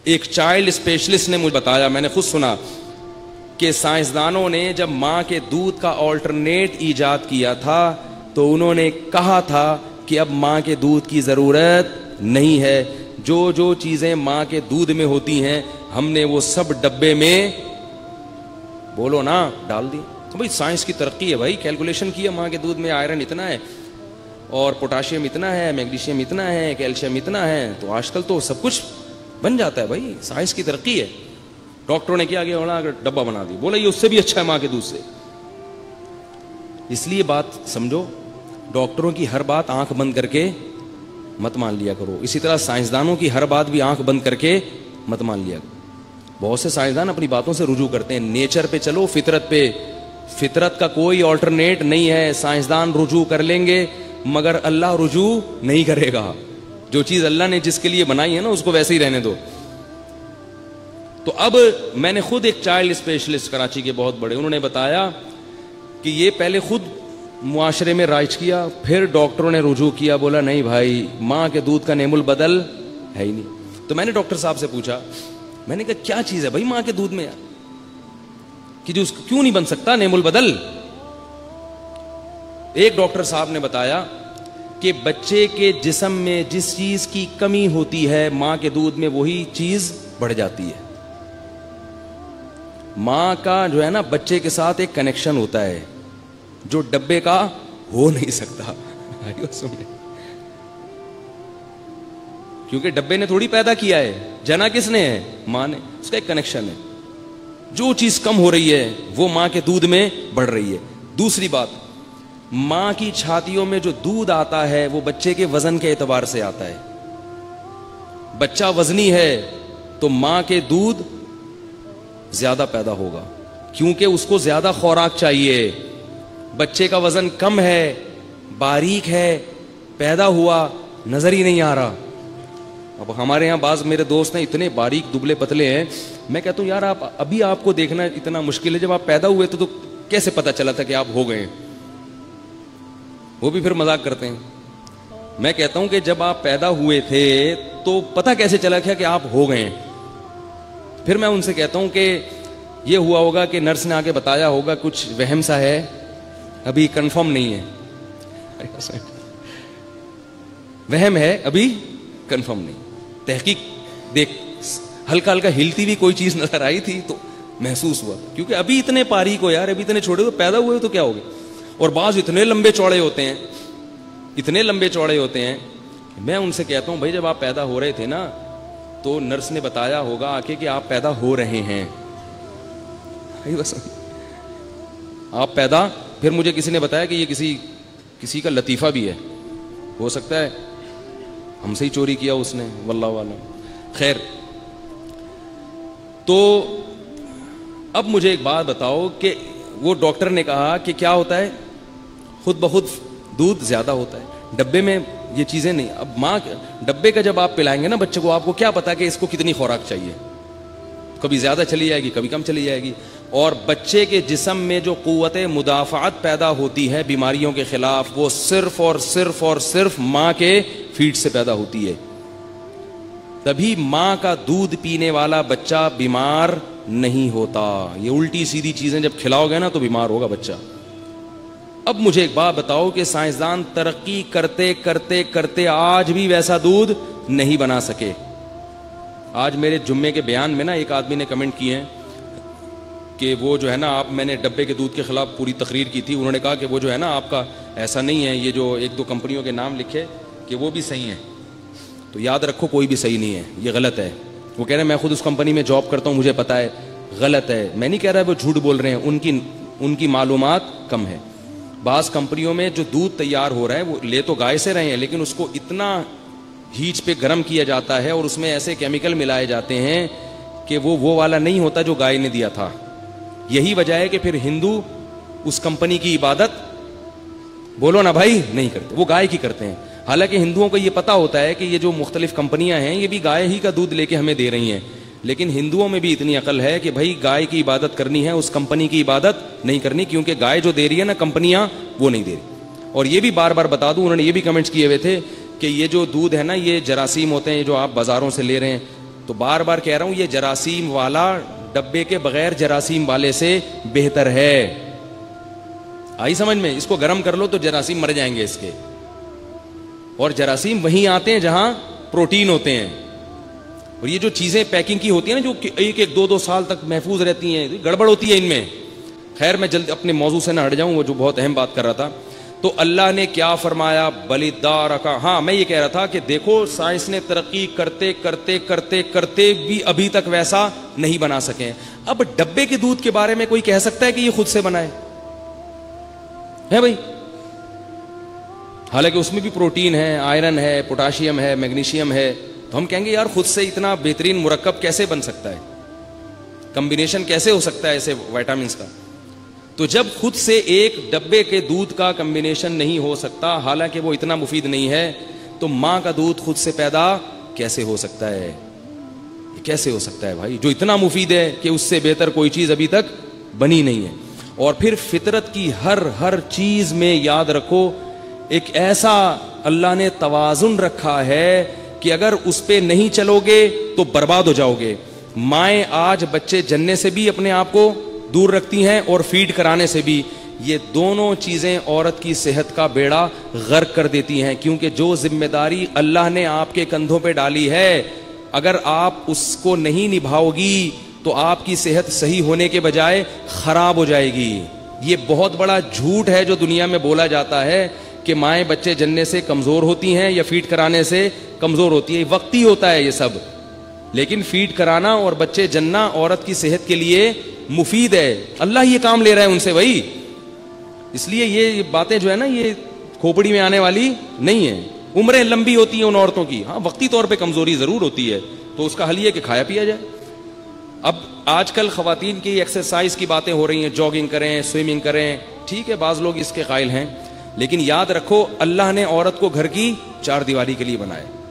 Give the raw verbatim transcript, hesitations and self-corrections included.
ایک child specialist نے مجھے بتایا, میں نے خود سنا, کہ سائنسدانوں نے جب ماں کے دودھ کا آلٹرنیٹ ایجاد کیا تھا تو انہوں نے کہا تھا کہ اب ماں کے دودھ کی ضرورت نہیں ہے, جو جو چیزیں ماں کے دودھ میں ہوتی ہیں ہم نے وہ سب ڈبے میں بولو نا ڈال دی. تو بھائی سائنس کی ترقی ہے بھائی, کیلکولیشن کی ہے, ماں کے دودھ میں آئرن اتنا ہے اور پوٹاشیم اتنا ہے, میگنیشیم اتنا ہے, کیلشیم اتنا ہے, تو آج کل تو سب کچھ بن جاتا ہے بھائی, سائنس کی ترقی ہے. ڈاکٹروں نے کیا کیا, بولا ڈبہ بنا دی, بولا یہ اس سے بھی اچھا ہے ماں کے دودھ سے. اس لیے بات سمجھو, ڈاکٹروں کی ہر بات آنکھ بند کر کے مت مان لیا کرو, اسی طرح سائنسدانوں کی ہر بات بھی آنکھ بند کر کے مت مان لیا کرو. بہت سے سائنسدان اپنی باتوں سے رجوع کرتے ہیں, نیچر پہ چلو, فطرت پہ, فطرت کا کوئی آلٹرنیٹ نہیں ہے. سائنسدان رجوع کر لیں گے مگر اللہ رجوع نہیں کرے گا. جو چیز اللہ نے جس کے لیے بنائی ہے نا اس کو ویسے ہی رہنے دو. تو اب میں نے خود ایک چائلڈ اسپیشلسٹ کراچی کے بہت بڑے, انہوں نے بتایا کہ یہ پہلے خود معاشرے میں رائج کیا, پھر ڈاکٹروں نے رجوع کیا, بولا نہیں بھائی ماں کے دودھ کا نعم البدل ہے ہی نہیں. تو میں نے ڈاکٹر صاحب سے پوچھا, میں نے کہا کیا چیز ہے بھائی ماں کے دودھ میں کہ جو اس کو کیوں نہیں بن سکتا نعم البدل. ایک ڈاکٹر صاحب نے بتایا کہ بچے کے جسم میں جس چیز کی کمی ہوتی ہے ماں کے دودھ میں وہی چیز بڑھ جاتی ہے. ماں کا جو ہے نا بچے کے ساتھ ایک کنیکشن ہوتا ہے جو ڈبے کا ہو نہیں سکتا, کیونکہ ڈبے نے تھوڑی پیدا کیا ہے, جنا کس نے ہے, ماں نے, اس کا ایک کنیکشن ہے. جو چیز کم ہو رہی ہے وہ ماں کے دودھ میں بڑھ رہی ہے. دوسری بات, ماں کی چھاتیوں میں جو دودھ آتا ہے وہ بچے کے وزن کے اعتبار سے آتا ہے. بچہ وزنی ہے تو ماں کے دودھ زیادہ پیدا ہوگا کیونکہ اس کو زیادہ خوراک چاہیے. بچے کا وزن کم ہے, باریک ہے, پیدا ہوا نظر ہی نہیں آ رہا. اب ہمارے یہاں بعض میرے دوست ہیں اتنے باریک دبلے پتلے ہیں, میں کہتا ہوں یار آپ ابھی آپ کو دیکھنا اتنا مشکل ہے, جب آپ پیدا ہوئے تو, تو کیسے پتا چلا تھا کہ آپ ہو گئے. وہ بھی پھر مذاق کرتے ہیں. میں کہتا ہوں کہ جب آپ پیدا ہوئے تھے تو پتا کیسے چلا کہ آپ ہو گئے. پھر میں ان سے کہتا ہوں کہ یہ ہوا ہوگا کہ نرس نے آ کے بتایا ہوگا کچھ وہم سا ہے, ابھی کنفرم نہیں ہے, وہم ہے ابھی کنفرم نہیں. تحقیق دیکھ ہلکا ہلکا ہلتی بھی کوئی چیز نظر آئی تھی تو محسوس ہوا, کیونکہ ابھی اتنے باریک ہو یار, ابھی اتنے چھوٹے ہو, پیدا ہوئے تو کیا ہو گئے. اور بعض اتنے لمبے چوڑے ہوتے ہیں, اتنے لمبے چوڑے ہوتے ہیں. میں ان سے کہتا ہوں بھائی جب آپ پیدا ہو رہے تھے نا تو نرس نے بتایا ہوگا آ کے کہ آپ پیدا ہو رہے ہیں. آپ پیدا, پھر مجھے کسی نے بتایا کہ یہ کسی کسی کا لطیفہ بھی ہے, ہو سکتا ہے ہم سے ہی چوری کیا اس نے, واللہ عالم. خیر, تو اب مجھے ایک بات بتاؤ کہ وہ ڈاکٹر نے کہا کہ کیا ہوتا ہے, خود بخود دودھ زیادہ ہوتا ہے, ڈبے میں یہ چیزیں نہیں. اب ماں ڈبے کا جب آپ پلائیں گے نا بچے کو, آپ کو کیا پتا کہ اس کو کتنی خوراک چاہیے, کبھی زیادہ چلی جائے گی کبھی کم چلی جائے گی. اور بچے کے جسم میں جو قوت مدافعت پیدا ہوتی ہے بیماریوں کے خلاف, وہ صرف اور صرف اور صرف ماں کے فیڈ سے پیدا ہوتی ہے. تبھی ماں کا دودھ پینے والا بچہ بیمار نہیں ہوتا. یہ الٹی سیدھی چیزیں جب کھلاؤ گے نا تو بیمار ہوگا بچہ. اب مجھے ایک بات بتاؤ کہ سائنسدان ترقی کرتے کرتے کرتے آج بھی ویسا دودھ نہیں بنا سکے. آج میرے جمعے کے بیان میں نا ایک آدمی نے کمنٹ کیے ہیں کہ وہ جو ہے نا, آپ, میں نے ڈبے کے دودھ کے خلاف پوری تقریر کی تھی, انہوں نے کہا کہ وہ جو ہے نا آپ کا ایسا نہیں ہے, یہ جو ایک دو کمپنیوں کے نام لکھے کہ وہ بھی صحیح ہیں, تو یاد رکھو کوئی بھی صحیح نہیں ہے, یہ غلط ہے. وہ کہہ رہے ہیں میں خود اس کمپنی میں جاب کرتا ہوں, مجھے پتا ہے, غلط ہے. میں نہیں کہہ رہا وہ جھوٹ بول رہے ہیں, ان کی ان کی معلومات کم ہے. بعض کمپنیوں میں جو دودھ تیار ہو رہا ہے وہ لے تو گائے سے رہے ہیں, لیکن اس کو اتنا ہیٹ پہ گرم کیا جاتا ہے اور اس میں ایسے کیمیکل ملائے جاتے ہیں کہ وہ وہ والا نہیں ہوتا جو گائے نے دیا تھا. یہی وجہ ہے کہ پھر ہندو اس کمپنی کی عبادت, بولو نا بھائی, نہیں کرتے, وہ گائے کی کرتے ہیں. حالانکہ ہندوؤں کو یہ پتا ہوتا ہے کہ یہ جو مختلف کمپنیاں ہیں یہ بھی گائے ہی کا دودھ لے کے ہمیں دے رہی ہیں, لیکن ہندوؤں میں بھی اتنی عقل ہے کہ بھائی گائے کی عبادت کرنی ہے, اس کمپنی کی عبادت نہیں کرنی, کیونکہ گائے جو دے رہی ہے نا کمپنیاں وہ نہیں دے رہی. اور یہ بھی بار بار بتا دوں, انہوں نے یہ بھی کمنٹس کیے ہوئے تھے کہ یہ جو دودھ ہے نا یہ جراثیم ہوتے ہیں جو آپ بازاروں سے لے رہے ہیں, تو بار بار کہہ رہا ہوں یہ جراثیم والا ڈبے کے بغیر جراثیم والے سے بہتر ہے. آئی سمجھ میں؟ اس کو گرم کر لو تو جراثیم مر جائیں گے اس کے. اور جراثیم وہیں آتے ہیں جہاں پروٹین ہوتے ہیں. اور یہ جو چیزیں پیکنگ کی ہوتی ہیں نا جو ایک ایک دو دو سال تک محفوظ رہتی ہیں, گڑبڑ ہوتی ہے ان میں. خیر میں جلد اپنے موضوع سے نہ ہٹ جاؤں, وہ جو بہت اہم بات کر رہا تھا. تو اللہ نے کیا فرمایا؟ بلیدار کا. ہاں میں یہ کہہ رہا تھا کہ دیکھو سائنس نے ترقی کرتے کرتے کرتے کرتے بھی ابھی تک ویسا نہیں بنا سکے. اب ڈبے کے دودھ کے بارے میں کوئی کہہ سکتا ہے کہ یہ خود سے بنائے ہے بھائی؟ حالانکہ اس میں بھی پروٹین ہے, آئرن ہے, پوٹاشیم ہے, میگنیشیم ہے. تو ہم کہیں گے یار خود سے اتنا بہترین مرکب کیسے بن سکتا ہے, کمبینیشن کیسے ہو سکتا ہے ایسے وائٹامنس کا؟ تو جب خود سے ایک ڈبے کے دودھ کا کمبینیشن نہیں ہو سکتا, حالانکہ وہ اتنا مفید نہیں ہے, تو ماں کا دودھ خود سے پیدا کیسے ہو سکتا ہے؟ کیسے ہو سکتا ہے بھائی, جو اتنا مفید ہے کہ اس سے بہتر کوئی چیز ابھی تک بنی نہیں ہے. اور پھر فطرت کی ہر ہر چیز میں یاد رکھو ایک ایسا اللہ نے توازن رکھا ہے کہ اگر اس پہ نہیں چلو گے تو برباد ہو جاؤ گے. مائیں آج بچے جننے سے بھی اپنے آپ کو دور رکھتی ہیں اور فیڈ کرانے سے بھی. یہ دونوں چیزیں عورت کی صحت کا بیڑا غرق کر دیتی ہیں, کیونکہ جو ذمہ داری اللہ نے آپ کے کندھوں پہ ڈالی ہے اگر آپ اس کو نہیں نبھاؤ گی تو آپ کی صحت صحیح ہونے کے بجائے خراب ہو جائے گی. یہ بہت بڑا جھوٹ ہے جو دنیا میں بولا جاتا ہے کہ مائیں بچے جننے سے کمزور ہوتی ہیں یا فیڈ کرانے سے کمزور ہوتی ہے. وقتی ہوتا ہے یہ سب, لیکن فیڈ کرانا اور بچے جننا عورت کی صحت کے لیے مفید ہے. اللہ یہ کام لے رہا ہے ان سے بھائی. اس لیے یہ باتیں جو ہے نا یہ کھوپڑی میں آنے والی نہیں ہے. عمریں لمبی ہوتی ہیں ان عورتوں کی, ہاں وقتی طور پہ کمزوری ضرور ہوتی ہے, تو اس کا حل یہ کہ کھایا پیا جائے. اب آج کل خواتین کی ایکسرسائز کی باتیں ہو رہی ہیں, جاگنگ کریں, سوئمنگ کریں, ٹھیک ہے بعض لوگ اس کے قائل ہیں, لیکن یاد رکھو اللہ نے عورت کو گھر کی چار دیواری کے لیے بنایا.